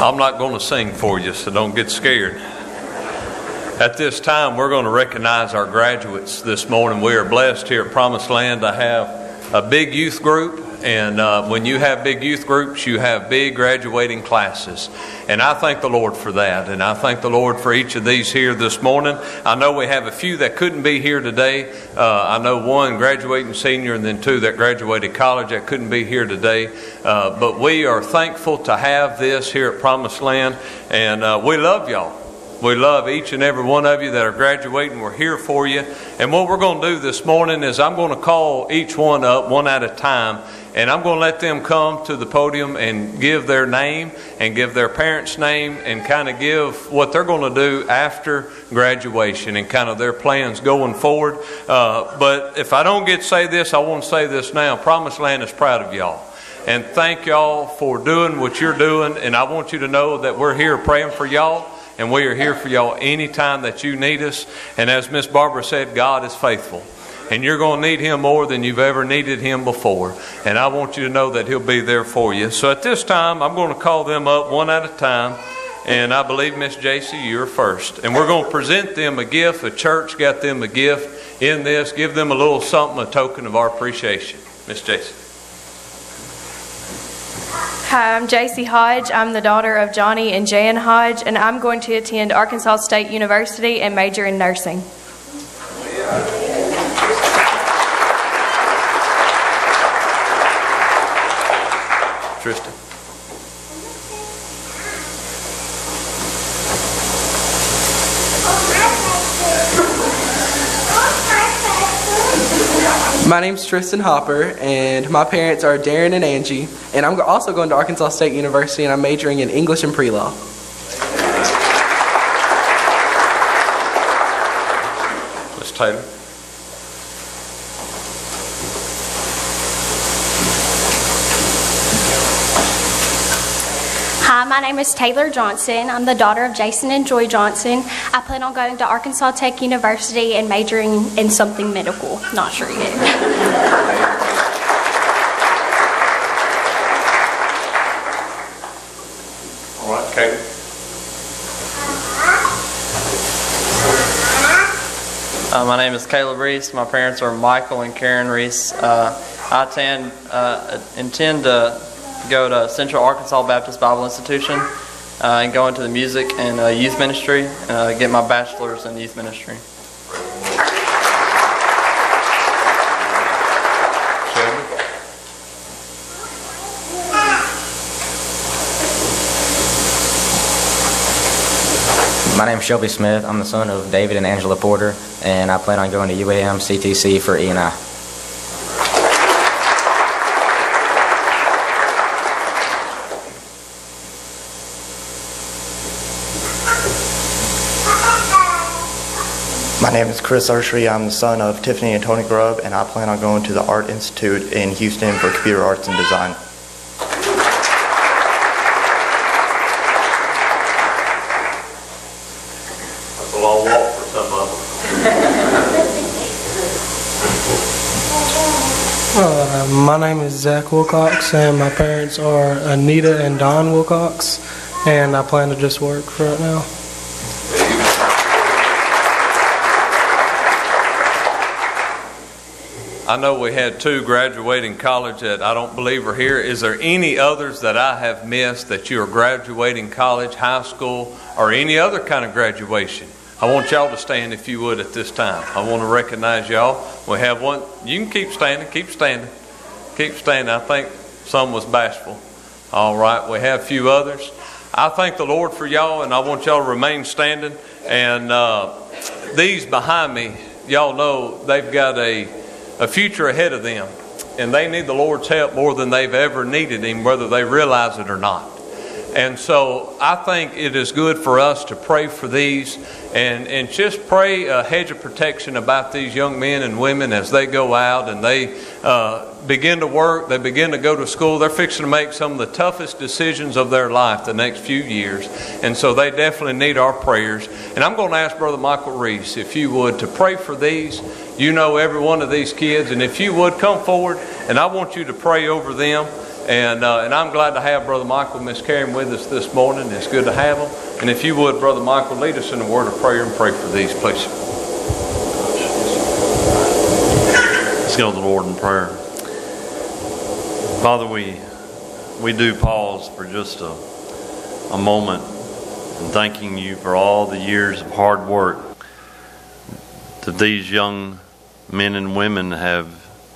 I'm not going to sing for you, so don't get scared. At this time, we're going to recognize our graduates this morning. We are blessed here at Promised Land to have a big youth group. And when you have big youth groups, you have big graduating classes. And I thank the Lord for that. And I thank the Lord for each of these here this morning. I know we have a few that couldn't be here today. I know one graduating senior and then two that graduated college that couldn't be here today. But we are thankful to have this here at Promised Land. And we love y'all. We love each and every one of you that are graduating. We're here for you. And what we're going to do this morning is I'm going to call each one up one at a time. And I'm going to let them come to the podium and give their name and give their parents' name and kind of give what they're going to do after graduation and kind of their plans going forward. But if I don't get to say this, I want to say this now. Promised Land is proud of y'all. And thank y'all for doing what you're doing. And I want you to know that we're here praying for y'all. And we are here for y'all anytime that you need us. And as Miss Barbara said, God is faithful. And you're going to need Him more than you've ever needed Him before. And I want you to know that He'll be there for you. So at this time, I'm going to call them up one at a time. And I believe, Miss J.C., you're first. And we're going to present them a gift. The church got them a gift in this. Give them a little something, a token of our appreciation. Miss J.C. Hi, I'm J.C. Hodge. I'm the daughter of Johnny and Jan Hodge, and I'm going to attend Arkansas State University and major in nursing. Tristan. My name's Tristan Hopper, and my parents are Darren and Angie, and I'm also going to Arkansas State University, and I'm majoring in English and pre-law. Miss Taylor. Hi, my name is Taylor Johnson. I'm the daughter of Jason and Joy Johnson. I plan on going to Arkansas Tech University and majoring in something medical. Not sure yet. All right, Caleb. My name is Caleb Reese. My parents are Michael and Karen Reese. I intend to go to Central Arkansas Baptist Bible Institution and go into the music and youth ministry and get my bachelor's in youth ministry. My name is Shelby Smith. I'm the son of David and Angela Porter, and I plan on going to UAM CTC for E&I. My name is Chris Urshry. I'm the son of Tiffany and Tony Grubb, and I plan on going to the Art Institute in Houston for computer arts and design. That's a long walk for some of them. My name is Zach Wilcox, and my parents are Anita and Don Wilcox, and I plan to just work for it now. I know we had two graduating college that I don't believe are here. Is there any others that I have missed that you are graduating college, high school, or any other kind of graduation? I want y'all to stand if you would at this time. I want to recognize y'all. We have one. You can keep standing, keep standing, keep standing. I think some was bashful. All right, we have a few others. I thank the Lord for y'all, and I want y'all to remain standing. And these behind me, y'all know they've got a future ahead of them, and they need the Lord's help more than they've ever needed Him, whether they realize it or not. And so I think it is good for us to pray for these and just pray a hedge of protection about these young men and women as they go out and they begin to work, they begin to go to school. They're fixing to make some of the toughest decisions of their life the next few years. And so they definitely need our prayers. And I'm going to ask Brother Michael Reese, if you would, to pray for these. You know every one of these kids, and if you would, come forward, and I want you to pray over them. And I'm glad to have Brother Michael and Miss Karen with us this morning. It's good to have them. And if you would, Brother Michael, lead us in a word of prayer and pray for these, please. Let's go to the Lord in prayer. Father, we do pause for just a moment and thanking you for all the years of hard work that these young men and women have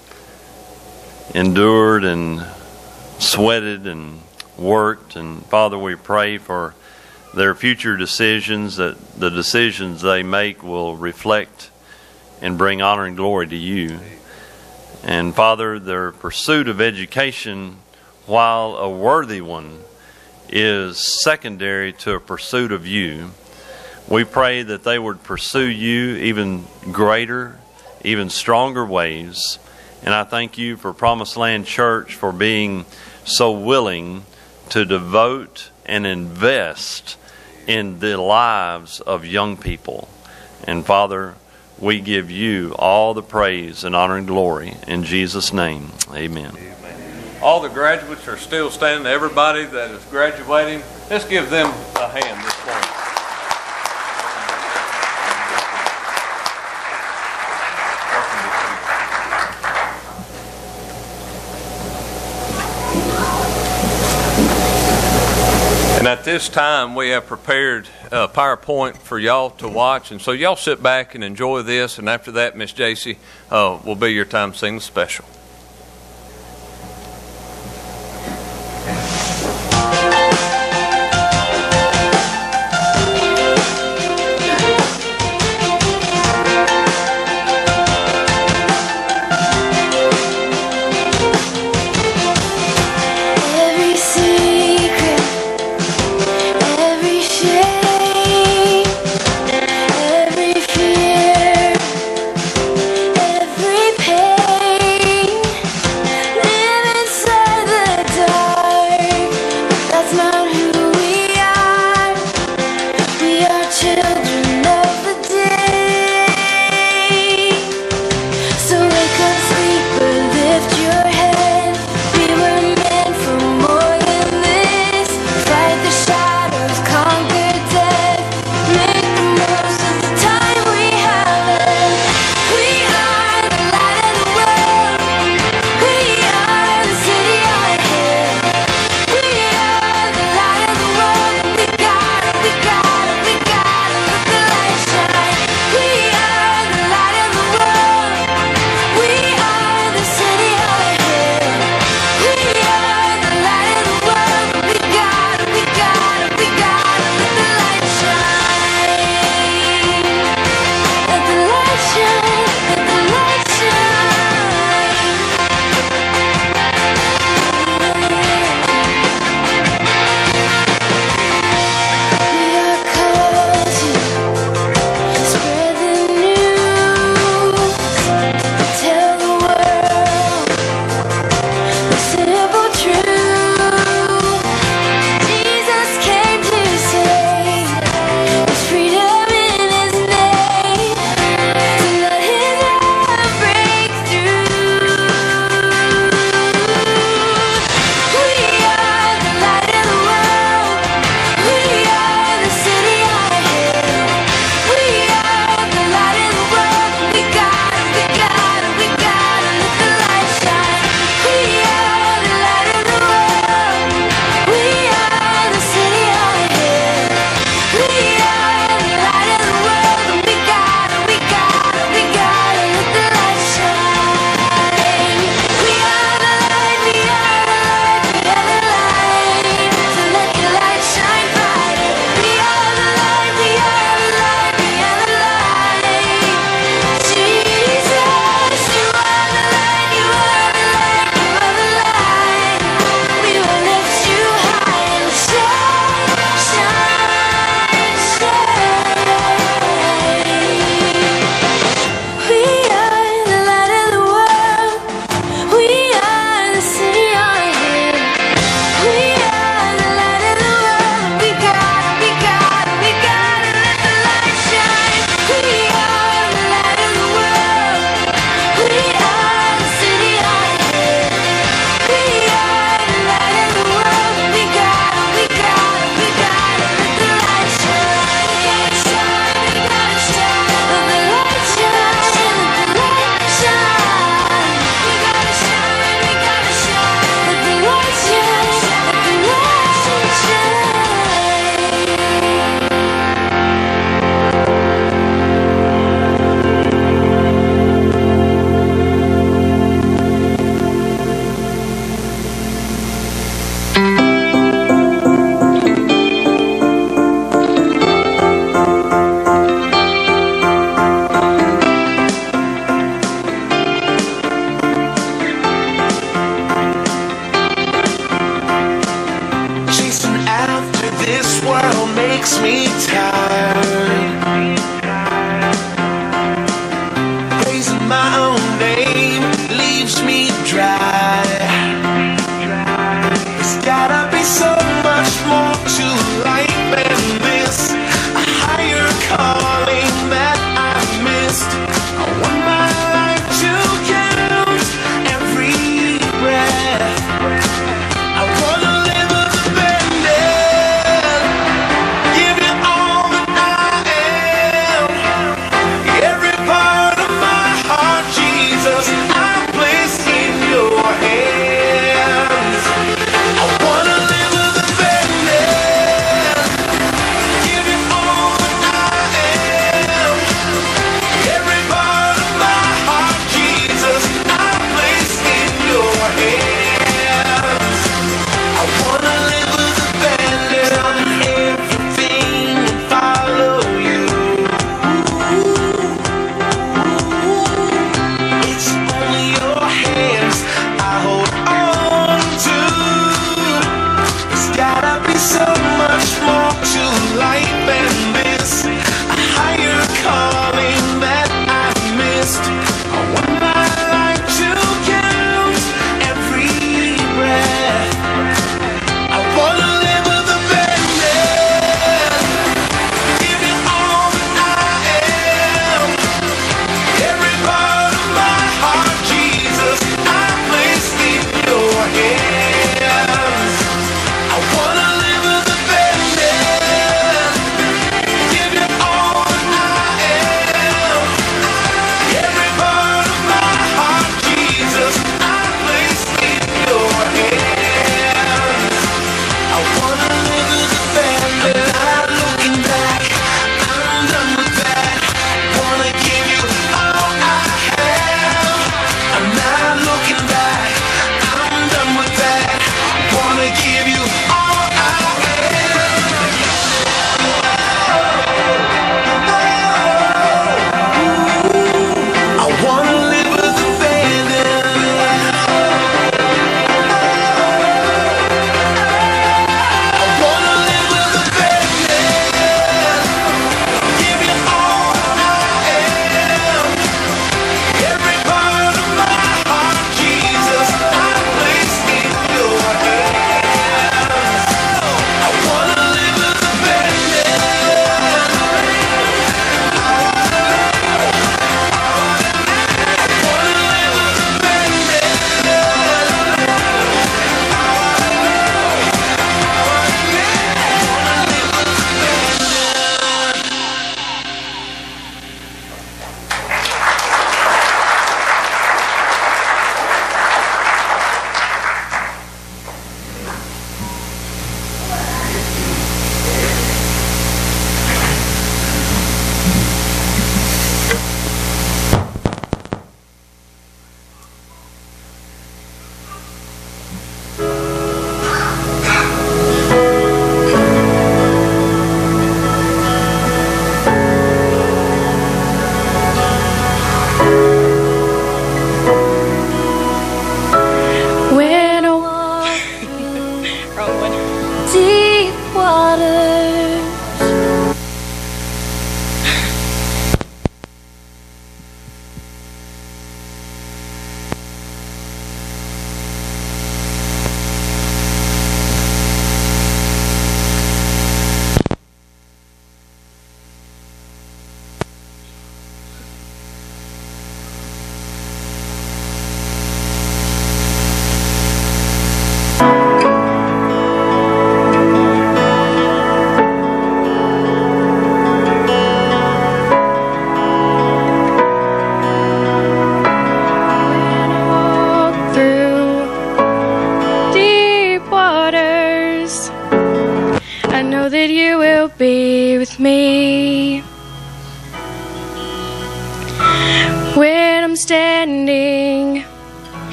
endured and sweated and worked. And Father, we pray for their future decisions, that the decisions they make will reflect and bring honor and glory to you. And Father, their pursuit of education, while a worthy one, is secondary to a pursuit of you. We pray that they would pursue you even greater, even stronger ways. And I thank you for Promised Land Church for being so willing to devote and invest in the lives of young people. And Father, we give you all the praise and honor and glory in Jesus' name. Amen. All the graduates are still standing. Everybody that is graduating, let's give them a hand this morning. And at this time, we have prepared a PowerPoint for y'all to watch. And so y'all sit back and enjoy this. And after that, Miss Jacy will be your time to sing the special. Every pain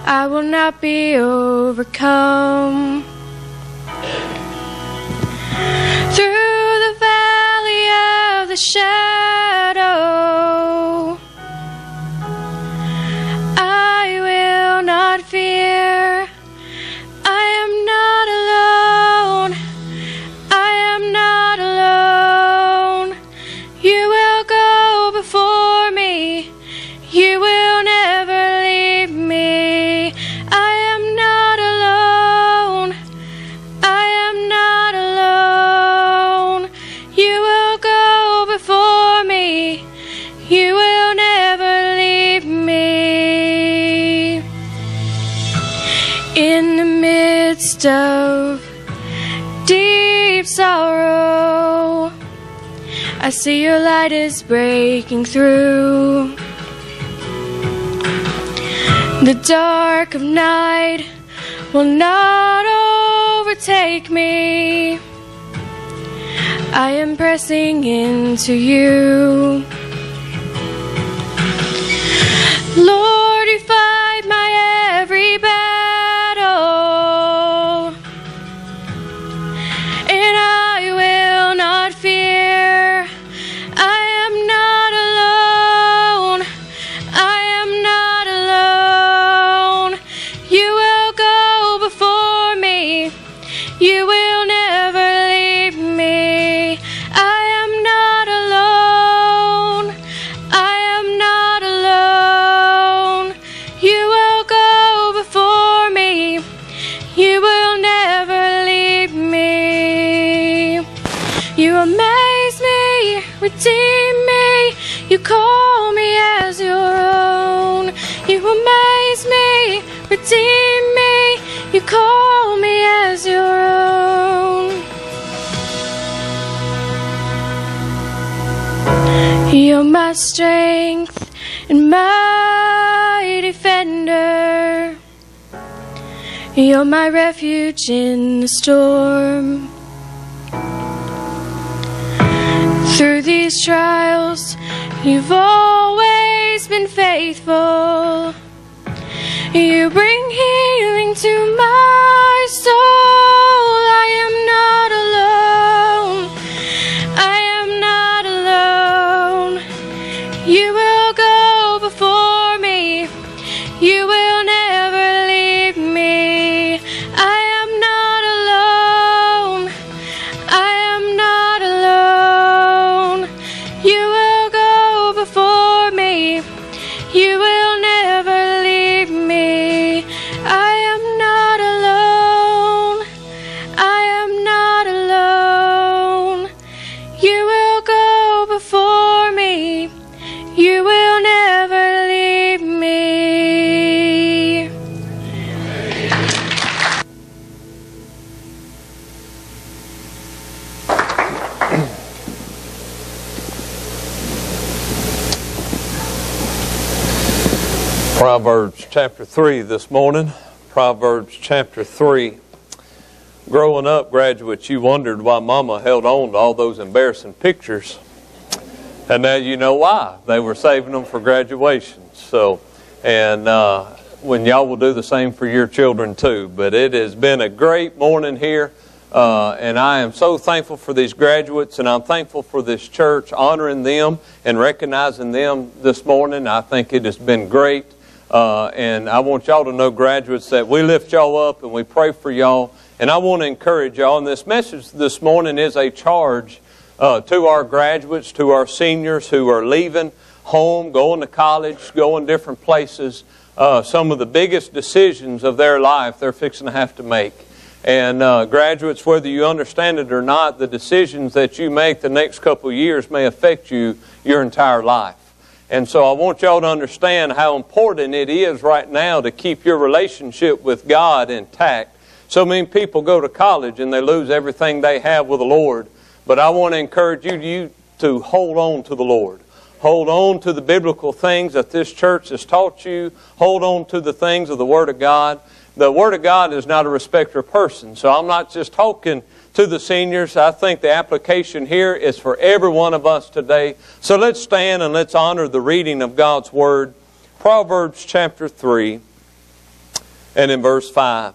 I will not be overcome. Through the valley of the shadow, I will not fear. I am not alone. I am not alone. You will go before me. You will never leave me. I am not alone. I am not alone. You will go before me. You will never leave me. In the midst of deep sorrow, I see your light is breaking through. The dark of night will not overtake me. I am pressing into you. Lord, you fight my every battle, and I will not fear. I am not alone. I am not alone. You will go before me. You will never leave me. I am not alone. I am not alone. You will go before me. You will never leave me. You amaze me, redeem me. You call me as your own. You amaze me, redeem me. You call me as your own. You're my strength and my defender. You're my refuge in the storm. Through these trials, you've always been faithful. You bring healing to my soul. I am not alone. I am not alone. You will go before me. You will never leave me. I am not alone. I am not alone. You will go before me. You will never leave me. I am not alone. I am not alone. You will go before me. You will never leave me. Proverbs chapter 3 this morning. Proverbs chapter 3. Growing up, graduates, you wondered why Mama held on to all those embarrassing pictures. And now you know why. They were saving them for graduation. When y'all will do the same for your children too. But it has been a great morning here. And I am so thankful for these graduates, and I'm thankful for this church, honoring them and recognizing them this morning. I think it has been great. And I want y'all to know, graduates, that we lift y'all up and we pray for y'all. And I want to encourage y'all. And this message this morning is a charge to our graduates, to our seniors who are leaving home, going to college, going different places. Some of the biggest decisions of their life they're fixing to have to make. And graduates, whether you understand it or not, the decisions that you make the next couple of years may affect you your entire life. And so I want y'all to understand how important it is right now to keep your relationship with God intact. So many people go to college and they lose everything they have with the Lord. But I want to encourage you to hold on to the Lord. Hold on to the biblical things that this church has taught you. Hold on to the things of the Word of God. The Word of God is not a respecter of persons. So I'm not just talking to the seniors. I think the application here is for every one of us today. So let's stand and let's honor the reading of God's Word. Proverbs chapter 3. and in verse 5.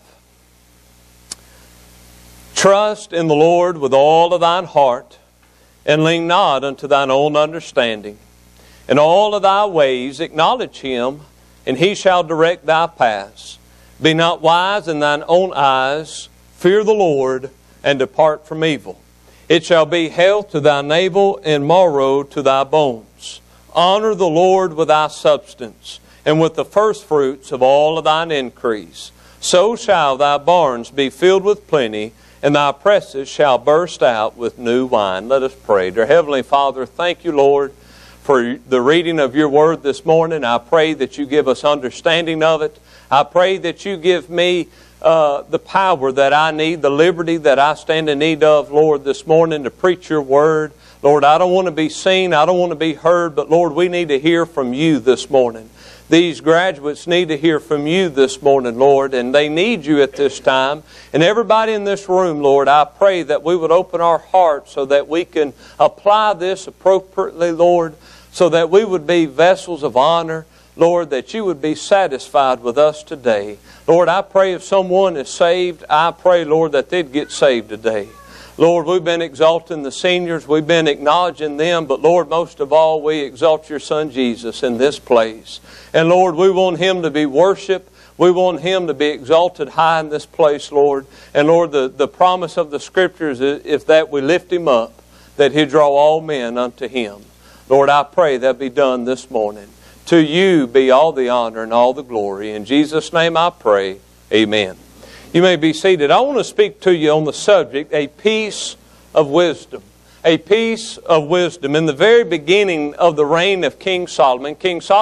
Trust in the Lord with all of thine heart, and lean not unto thine own understanding. In all of thy ways acknowledge Him, and He shall direct thy paths. Be not wise in thine own eyes. Fear the Lord, and depart from evil. It shall be health to thy navel, and marrow to thy bones. Honor the Lord with thy substance, and with the firstfruits of all of thine increase. So shall thy barns be filled with plenty, and thy presses shall burst out with new wine. Let us pray. Dear Heavenly Father, thank you, Lord, for the reading of your word this morning. I pray that you give us understanding of it. I pray that you give me the power that I need, the liberty that I stand in need of, Lord, this morning to preach your word. Lord, I don't want to be seen, I don't want to be heard, but Lord, we need to hear from you this morning. These graduates need to hear from you this morning, Lord, and they need you at this time. And everybody in this room, Lord, I pray that we would open our hearts so that we can apply this appropriately, Lord, so that we would be vessels of honor, Lord, that you would be satisfied with us today. Lord, I pray if someone is saved, I pray, Lord, that they'd get saved today. Lord, we've been exalting the seniors, we've been acknowledging them, but Lord, most of all, we exalt your Son Jesus in this place. And Lord, we want Him to be worshiped. We want Him to be exalted high in this place, Lord. And Lord, the promise of the Scriptures is that we lift Him up, that He'll draw all men unto Him. Lord, I pray that be done this morning. To you be all the honor and all the glory. In Jesus' name I pray. Amen. You may be seated. I want to speak to you on the subject, a piece of wisdom. A piece of wisdom. In the very beginning of the reign of King Solomon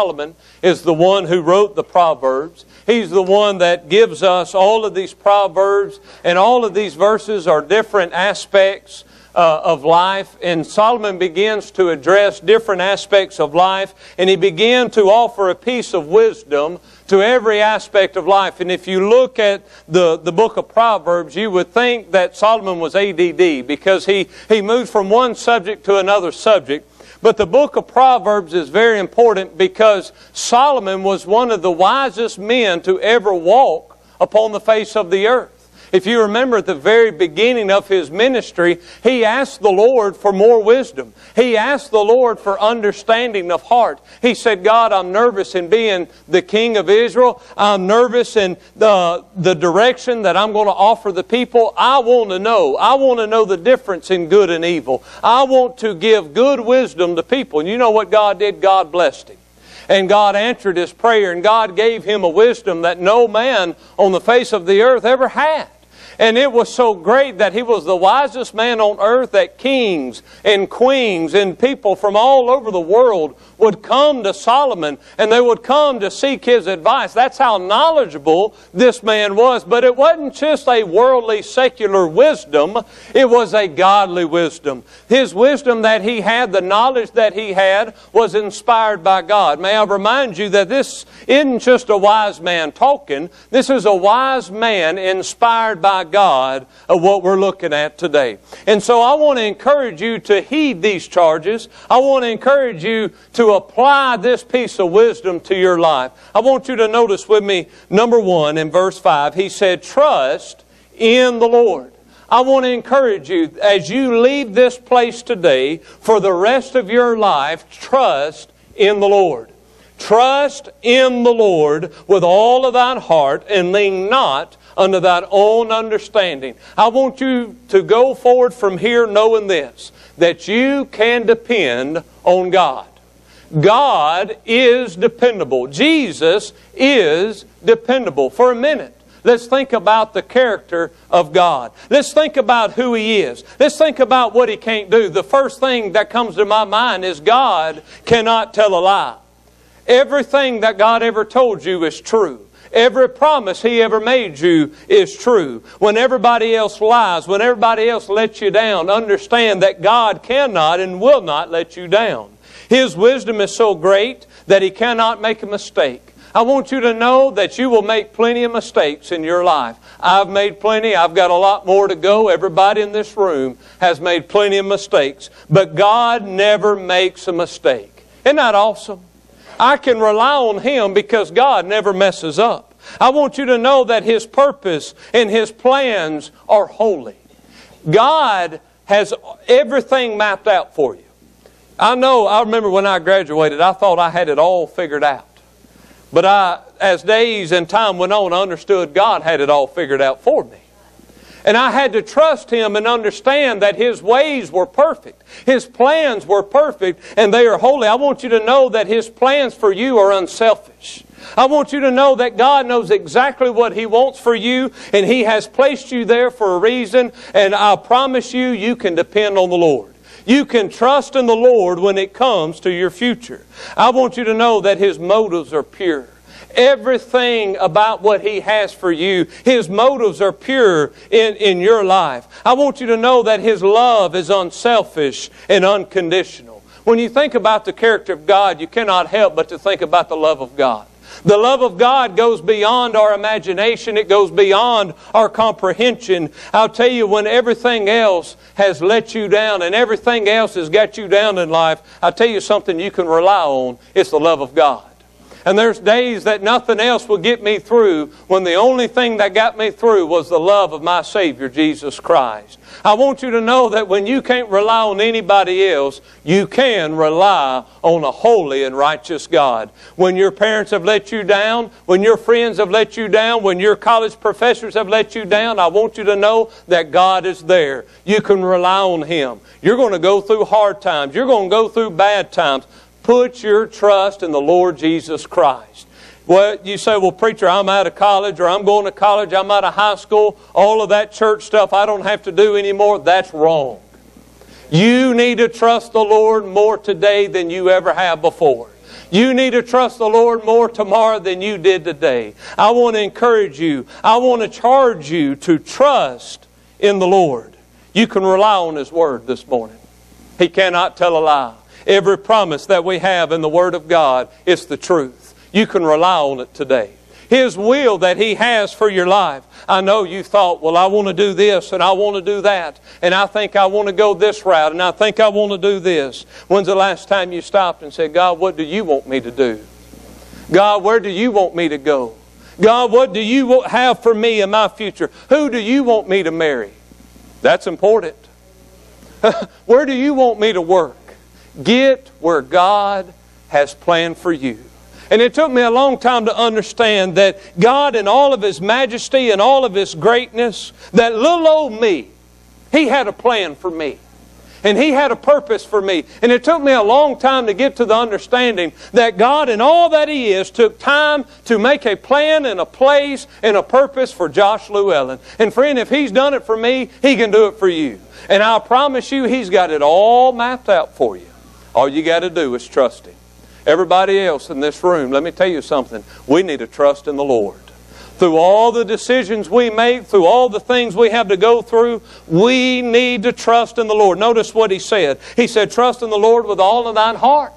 is the one who wrote the Proverbs. He's the one that gives us all of these Proverbs, and all of these verses are different aspects of life. And Solomon begins to address different aspects of life, and he began to offer a piece of wisdom to every aspect of life. And if you look at the book of Proverbs, you would think that Solomon was ADD, because he moved from one subject to another subject. But the book of Proverbs is very important because Solomon was one of the wisest men to ever walk upon the face of the earth. If you remember at the very beginning of his ministry, he asked the Lord for more wisdom. He asked the Lord for understanding of heart. He said, God, I'm nervous in being the king of Israel. I'm nervous in the direction that I'm going to offer the people. I want to know the difference in good and evil. I want to give good wisdom to people. And you know what God did? God blessed him. And God answered his prayer, and God gave him a wisdom that no man on the face of the earth ever had. And it was so great that he was the wisest man on earth, that kings and queens and people from all over the world would come to Solomon, and they would come to seek his advice. That's how knowledgeable this man was. But it wasn't just a worldly, secular wisdom. It was a godly wisdom. His wisdom that he had, the knowledge that he had, was inspired by God. May I remind you that this isn't just a wise man talking. This is a wise man inspired by God of what we're looking at today. And so I want to encourage you to heed these charges. I want to encourage you to apply this piece of wisdom to your life. I want you to notice with me, number 1, in verse 5, he said, trust in the Lord. I want to encourage you, as you leave this place today, for the rest of your life, trust in the Lord. Trust in the Lord with all of thine heart, and lean not unto thine own understanding. I want you to go forward from here knowing this, that you can depend on God. God is dependable. Jesus is dependable. For a minute, let's think about the character of God. Let's think about who He is. Let's think about what He can't do. The first thing that comes to my mind is God cannot tell a lie. Everything that God ever told you is true. Every promise He ever made you is true. When everybody else lies, when everybody else lets you down, understand that God cannot and will not let you down. His wisdom is so great that He cannot make a mistake. I want you to know that you will make plenty of mistakes in your life. I've made plenty. I've got a lot more to go. Everybody in this room has made plenty of mistakes. But God never makes a mistake. Isn't that awesome? I can rely on Him because God never messes up. I want you to know that His purpose and His plans are holy. God has everything mapped out for you. I remember when I graduated, I thought I had it all figured out. But as days and time went on, I understood God had it all figured out for me. And I had to trust Him and understand that His ways were perfect. His plans were perfect and they are holy. I want you to know that His plans for you are unselfish. I want you to know that God knows exactly what He wants for you, and He has placed you there for a reason, and I promise you, you can depend on the Lord. You can trust in the Lord when it comes to your future. I want you to know that His motives are pure. Everything about what He has for you, His motives are pure in your life. I want you to know that His love is unselfish and unconditional. When you think about the character of God, you cannot help but to think about the love of God. The love of God goes beyond our imagination. It goes beyond our comprehension. I'll tell you, when everything else has let you down and everything else has got you down in life, I'll tell you something you can rely on. It's the love of God. And there's days that nothing else will get me through when the only thing that got me through was the love of my Savior, Jesus Christ. I want you to know that when you can't rely on anybody else, you can rely on a holy and righteous God. When your parents have let you down, when your friends have let you down, when your college professors have let you down, I want you to know that God is there. You can rely on Him. You're going to go through hard times. You're going to go through bad times. Put your trust in the Lord Jesus Christ. Well, you say, well, preacher, I'm out of college, or I'm going to college, I'm out of high school, all of that church stuff I don't have to do anymore. That's wrong. You need to trust the Lord more today than you ever have before. You need to trust the Lord more tomorrow than you did today. I want to encourage you. I want to charge you to trust in the Lord. You can rely on His Word this morning. He cannot tell a lie. Every promise that we have in the Word of God is the truth. You can rely on it today. His will that He has for your life. I know you thought, well, I want to do this and I want to do that. And I think I want to go this route and I think I want to do this. When's the last time you stopped and said, God, what do you want me to do? God, where do you want me to go? God, what do you have for me in my future? Who do you want me to marry? That's important. Where do you want me to work? Get where God has planned for you. And it took me a long time to understand that God, in all of His majesty and all of His greatness, that little old me, He had a plan for me. And He had a purpose for me. And it took me a long time to get to the understanding that God, in all that He is, took time to make a plan and a place and a purpose for Josh Llewellyn. And friend, if He's done it for me, He can do it for you. And I promise you, He's got it all mapped out for you. All you got to do is trust Him. Everybody else in this room, let me tell you something. We need to trust in the Lord. Through all the decisions we make, through all the things we have to go through, we need to trust in the Lord. Notice what He said. He said, trust in the Lord with all of thine heart.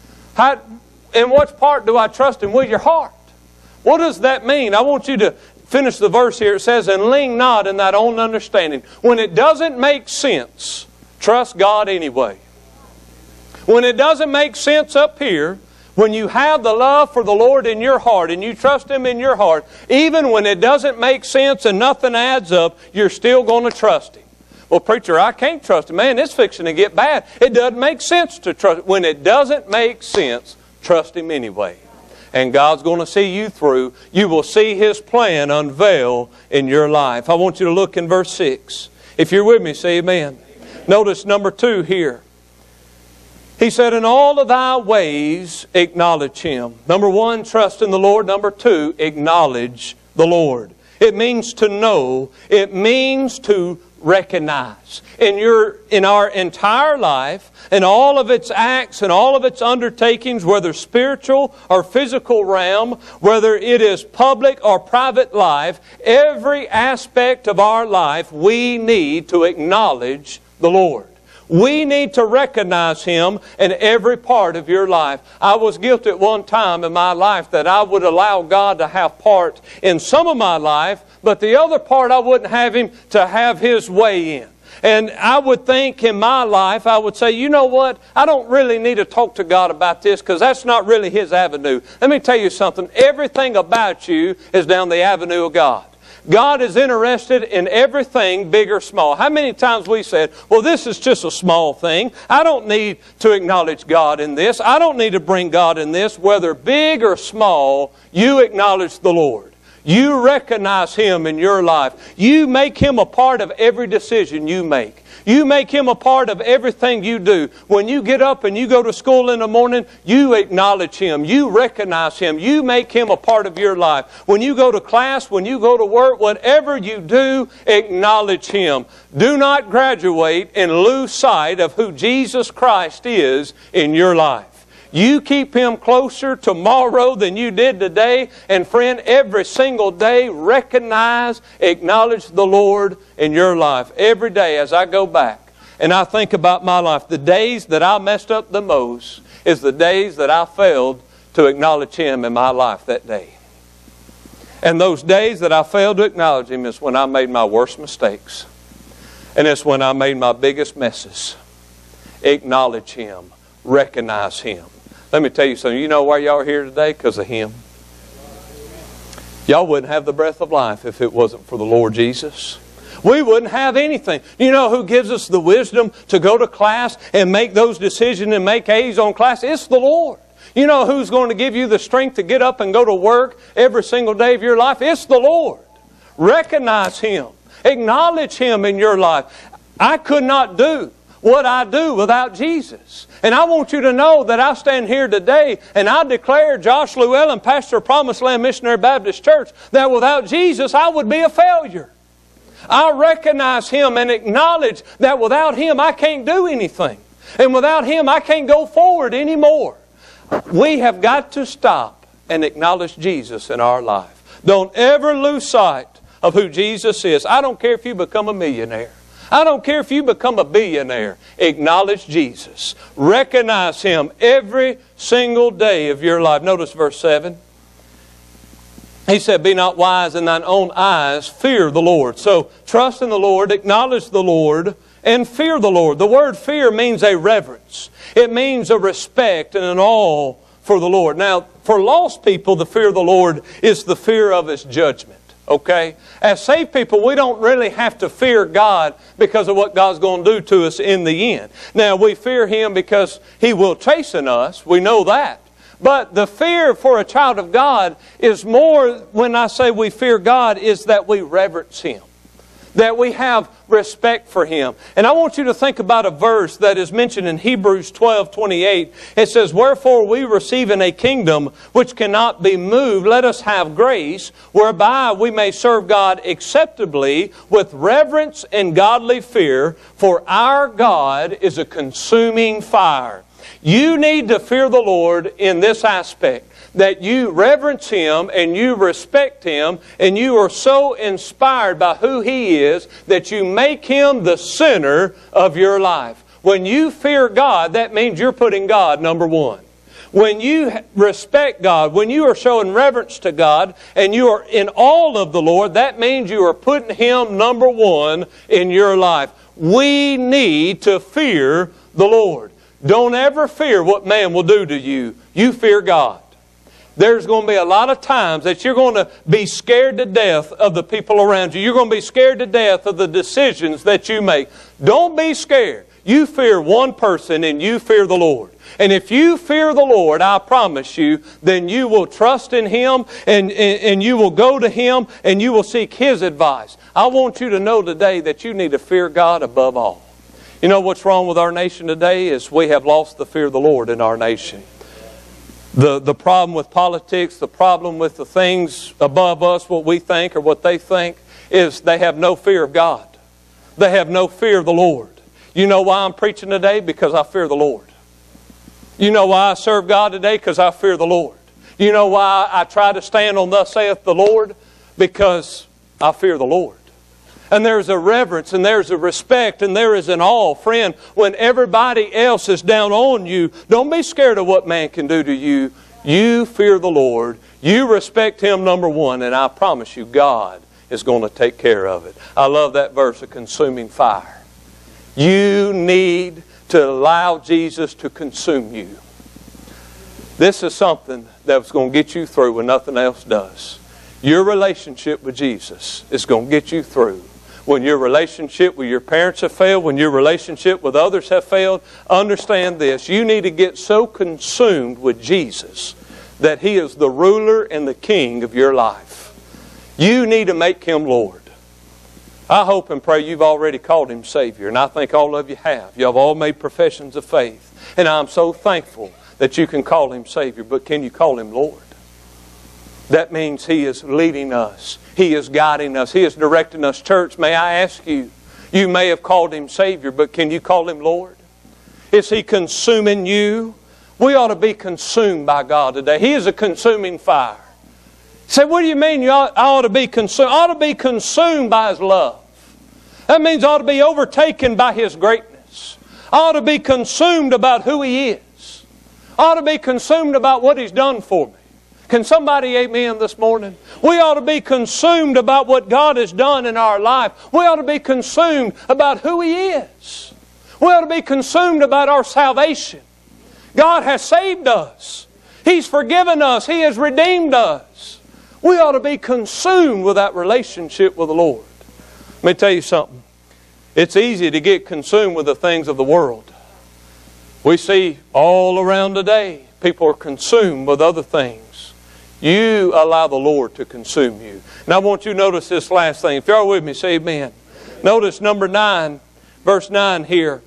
In what part do I trust Him? With your heart. What does that mean? I want you to finish the verse here. It says, and lean not in thine own understanding. When it doesn't make sense, trust God anyway. When it doesn't make sense up here, when you have the love for the Lord in your heart and you trust Him in your heart, even when it doesn't make sense and nothing adds up, you're still going to trust Him. Well, preacher, I can't trust Him. Man, it's fixing to get bad. It doesn't make sense to trust. When it doesn't make sense, trust Him anyway. And God's going to see you through. You will see His plan unveil in your life. I want you to look in verse 6. If you're with me, say amen. Notice number 2 here. He said, in all of thy ways acknowledge Him. Number 1, trust in the Lord. Number 2, acknowledge the Lord. It means to know. It means to recognize. In our entire life, in all of its acts and all of its undertakings, whether spiritual or physical realm, whether it is public or private life, every aspect of our life, we need to acknowledge the Lord. We need to recognize Him in every part of your life. I was guilty at one time in my life that I would allow God to have part in some of my life, but the other part I wouldn't have Him to have His way in. And I would think in my life, I would say, you know what? I don't really need to talk to God about this because that's not really His avenue. Let me tell you something. Everything about you is down the avenue of God. God is interested in everything, big or small. How many times we said, well, this is just a small thing. I don't need to acknowledge God in this. I don't need to bring God in this. Whether big or small, you acknowledge the Lord. You recognize Him in your life. You make Him a part of every decision you make. You make Him a part of everything you do. When you get up and you go to school in the morning, you acknowledge Him. You recognize Him. You make Him a part of your life. When you go to class, when you go to work, whatever you do, acknowledge Him. Do not graduate and lose sight of who Jesus Christ is in your life. You keep Him closer tomorrow than you did today. And friend, every single day, recognize, acknowledge the Lord in your life. Every day as I go back and I think about my life, the days that I messed up the most is the days that I failed to acknowledge Him in my life that day. And those days that I failed to acknowledge Him is when I made my worst mistakes. And it's when I made my biggest messes. Acknowledge Him. Recognize Him. Let me tell you something. You know why y'all are here today? Because of Him. Y'all wouldn't have the breath of life if it wasn't for the Lord Jesus. We wouldn't have anything. You know who gives us the wisdom to go to class and make those decisions and make A's on class? It's the Lord. You know who's going to give you the strength to get up and go to work every single day of your life? It's the Lord. Recognize Him. Acknowledge Him in your life. I could not do what I do without Jesus. And I want you to know that I stand here today and I declare, Josh Llewellyn, pastor of Promised Land Missionary Baptist Church, that without Jesus I would be a failure. I recognize Him and acknowledge that without Him I can't do anything. And without Him I can't go forward anymore. We have got to stop and acknowledge Jesus in our life. Don't ever lose sight of who Jesus is. I don't care if you become a millionaire. I don't care if you become a billionaire. Acknowledge Jesus. Recognize Him every single day of your life. Notice verse 7. He said, be not wise in thine own eyes, fear the Lord. So trust in the Lord, acknowledge the Lord, and fear the Lord. The word fear means a reverence. It means a respect and an awe for the Lord. Now, for lost people, the fear of the Lord is the fear of His judgment. Okay? As saved people, we don't really have to fear God because of what God's going to do to us in the end. Now, we fear Him because He will chasten us. We know that. But the fear for a child of God is more, when I say we fear God, is that we reverence Him. That we have respect for Him. And I want you to think about a verse that is mentioned in Hebrews 12:28. It says, wherefore we receiving a kingdom which cannot be moved, let us have grace, whereby we may serve God acceptably with reverence and godly fear, for our God is a consuming fire. You need to fear the Lord in this aspect, that you reverence Him and you respect Him and you are so inspired by who He is that you make Him the center of your life. When you fear God, that means you're putting God number one. When you respect God, when you are showing reverence to God and you are in awe of the Lord, that means you are putting Him number one in your life. We need to fear the Lord. Don't ever fear what man will do to you. You fear God. There's going to be a lot of times that you're going to be scared to death of the people around you. You're going to be scared to death of the decisions that you make. Don't be scared. You fear one person and you fear the Lord. And if you fear the Lord, I promise you, then you will trust in Him and you will go to Him and you will seek His advice. I want you to know today that you need to fear God above all. You know what's wrong with our nation today is we have lost the fear of the Lord in our nation. The problem with politics, the problem with the things above us, what we think or what they think, is they have no fear of God. They have no fear of the Lord. You know why I'm preaching today? Because I fear the Lord. You know why I serve God today? Because I fear the Lord. You know why I try to stand on thus saith the Lord? Because I fear the Lord. And there's a reverence and there's a respect and there is an awe. Friend, when everybody else is down on you, don't be scared of what man can do to you. You fear the Lord. You respect Him number one. And I promise you, God is going to take care of it. I love that verse, a consuming fire. You need to allow Jesus to consume you. This is something that's going to get you through when nothing else does. Your relationship with Jesus is going to get you through. When your relationship with your parents have failed, when your relationship with others have failed, understand this. You need to get so consumed with Jesus that He is the ruler and the king of your life. You need to make Him Lord. I hope and pray you've already called Him Savior, and I think all of you have. You have all made professions of faith, and I'm so thankful that you can call Him Savior, but can you call Him Lord? That means He is leading us. He is guiding us. He is directing us. Church, may I ask you, you may have called Him Savior, but can you call Him Lord? Is He consuming you? We ought to be consumed by God today. He is a consuming fire. Say, what do you mean I ought to be consumed? I ought to be consumed by His love. That means I ought to be overtaken by His greatness. I ought to be consumed about who He is. I ought to be consumed about what He's done for me. Can somebody amen this morning? We ought to be consumed about what God has done in our life. We ought to be consumed about who He is. We ought to be consumed about our salvation. God has saved us. He's forgiven us. He has redeemed us. We ought to be consumed with that relationship with the Lord. Let me tell you something. It's easy to get consumed with the things of the world. We see all around today, people are consumed with other things. You allow the Lord to consume you. Now I want you to notice this last thing. If you're with me, say amen. Notice number 9, verse 9 here.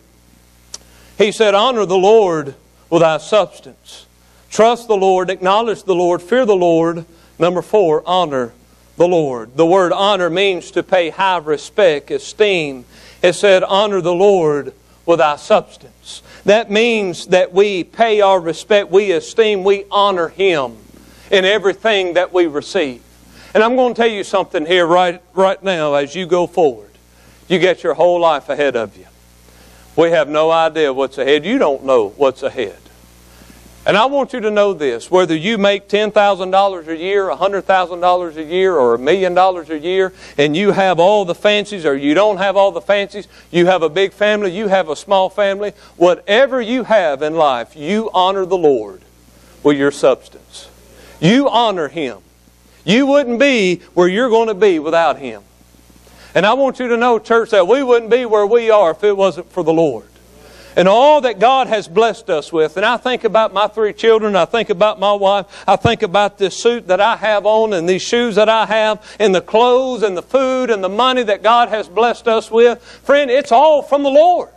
He said, honor the Lord with thy substance. Trust the Lord, acknowledge the Lord, fear the Lord. Number 4, honor the Lord. The word honor means to pay high respect, esteem. It said, honor the Lord with thy substance. That means that we pay our respect, we esteem, we honor Him in everything that we receive. And I'm going to tell you something here right now as you go forward. You get your whole life ahead of you. We have no idea what's ahead. You don't know what's ahead. And I want you to know this, whether you make $10,000 a year, $100,000 a year, or $1 million a year, and you have all the fancies or you don't have all the fancies, you have a big family, you have a small family, whatever you have in life, you honor the Lord with your substance. You honor Him. You wouldn't be where you're going to be without Him. And I want you to know, church, that we wouldn't be where we are if it wasn't for the Lord. And all that God has blessed us with. And I think about my 3 children. I think about my wife. I think about this suit that I have on and these shoes that I have and the clothes and the food and the money that God has blessed us with. Friend, it's all from the Lord.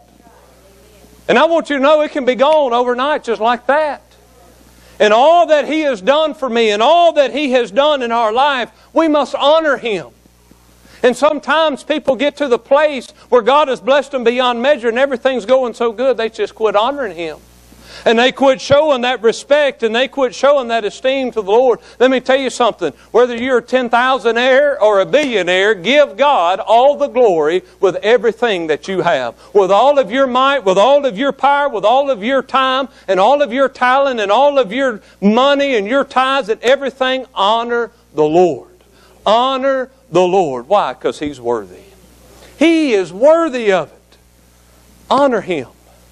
And I want you to know it can be gone overnight just like that. And all that He has done for me and all that He has done in our life, we must honor Him. And sometimes people get to the place where God has blessed them beyond measure and everything's going so good, they just quit honoring Him. And they quit showing that respect and they quit showing that esteem to the Lord. Let me tell you something. Whether you're a 10,000-aire or a billionaire, give God all the glory with everything that you have. With all of your might, with all of your power, with all of your time, and all of your talent, and all of your money, and your tithes, and everything, honor the Lord. Honor the Lord. Why? Because He's worthy. He is worthy of it. Honor Him.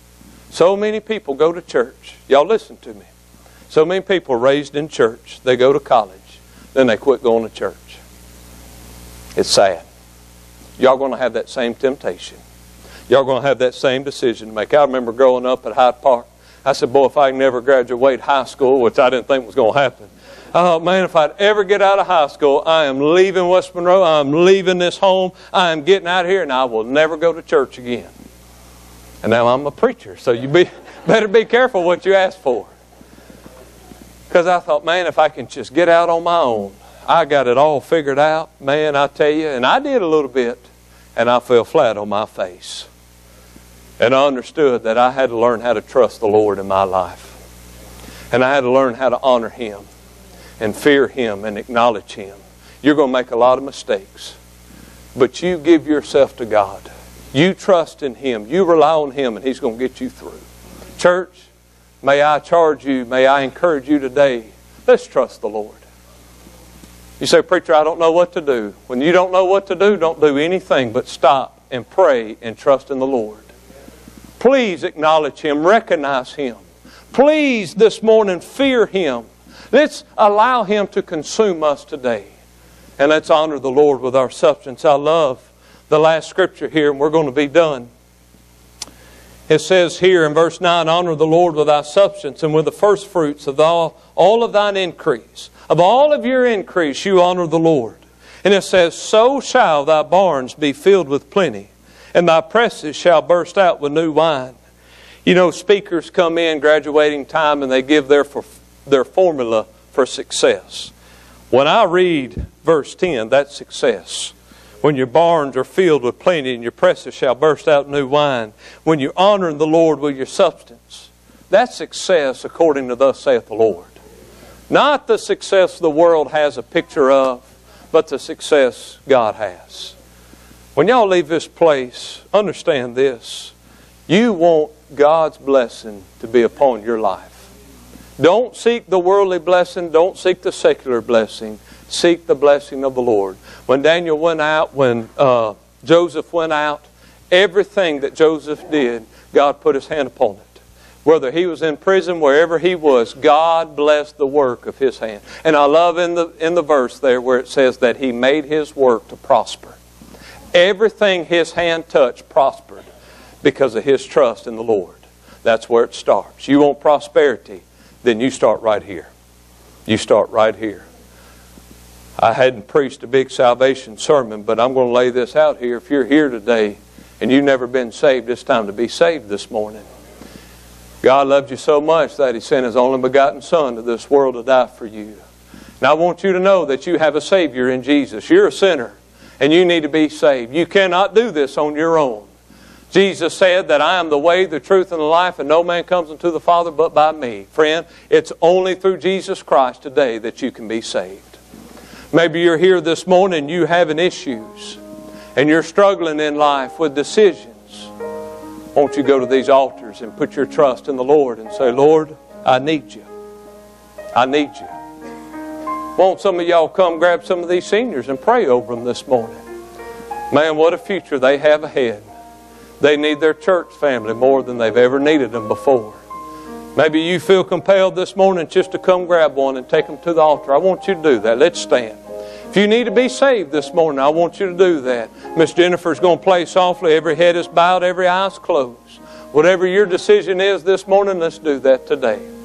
So many people go to church. Y'all listen to me. So many people are raised in church. They go to college. Then they quit going to church. It's sad. Y'all going to have that same temptation. Y'all going to have that same decision to make. I remember growing up at Hyde Park. I said, boy, if I never graduate high school, which I didn't think was going to happen. I thought, man, if I'd ever get out of high school, I am leaving West Monroe. I'm leaving this home. I am getting out of here, and I will never go to church again. And now I'm a preacher, so you better be careful what you ask for. Because I thought, man, if I can just get out on my own, I got it all figured out. Man, I tell you, and I did a little bit, and I fell flat on my face. And I understood that I had to learn how to trust the Lord in my life. And I had to learn how to honor Him and fear Him and acknowledge Him. You're going to make a lot of mistakes. But you give yourself to God. You trust in Him. You rely on Him and He's going to get you through. Church, may I charge you, may I encourage you today, let's trust the Lord. You say, preacher, I don't know what to do. When you don't know what to do, don't do anything but stop and pray and trust in the Lord. Please acknowledge Him, recognize Him. Please this morning fear Him. Let's allow Him to consume us today. And let's honor the Lord with our substance. I love the last scripture here, and we're going to be done. It says here in verse 9, honor the Lord with thy substance and with the first fruits of all of thine increase. Of all of your increase you honor the Lord. And it says, so shall thy barns be filled with plenty, and thy presses shall burst out with new wine. You know, speakers come in graduating time and they give their formula for success. When I read verse 10, that's success. When your barns are filled with plenty and your presses shall burst out new wine. When you honor the Lord with your substance. That's success according to thus saith the Lord. Not the success the world has a picture of, but the success God has. When y'all leave this place, understand this. You want God's blessing to be upon your life. Don't seek the worldly blessing. Don't seek the secular blessing. Seek the blessing of the Lord. When Daniel went out, when Joseph went out, everything that Joseph did, God put His hand upon it. Whether he was in prison, wherever he was, God blessed the work of His hand. And I love in the verse there where it says that He made His work to prosper. Everything His hand touched prospered because of his trust in the Lord. That's where it starts. You want prosperity, then you start right here. You start right here. I hadn't preached a big salvation sermon, but I'm going to lay this out here. If you're here today and you've never been saved, it's time to be saved this morning. God loved you so much that He sent His only begotten Son to this world to die for you. And I want you to know that you have a Savior in Jesus. You're a sinner and you need to be saved. You cannot do this on your own. Jesus said that I am the way, the truth, and the life, and no man comes unto the Father but by me. Friend, it's only through Jesus Christ today that you can be saved. Maybe you're here this morning and you having issues and you're struggling in life with decisions. Won't you go to these altars and put your trust in the Lord and say, Lord, I need you. I need you. Won't some of y'all come grab some of these seniors and pray over them this morning? Man, what a future they have ahead. They need their church family more than they've ever needed them before. Maybe you feel compelled this morning just to come grab one and take them to the altar. I want you to do that. Let's stand. If you need to be saved this morning, I want you to do that. Miss Jennifer's going to play softly. Every head is bowed, every eye is closed. Whatever your decision is this morning, let's do that today.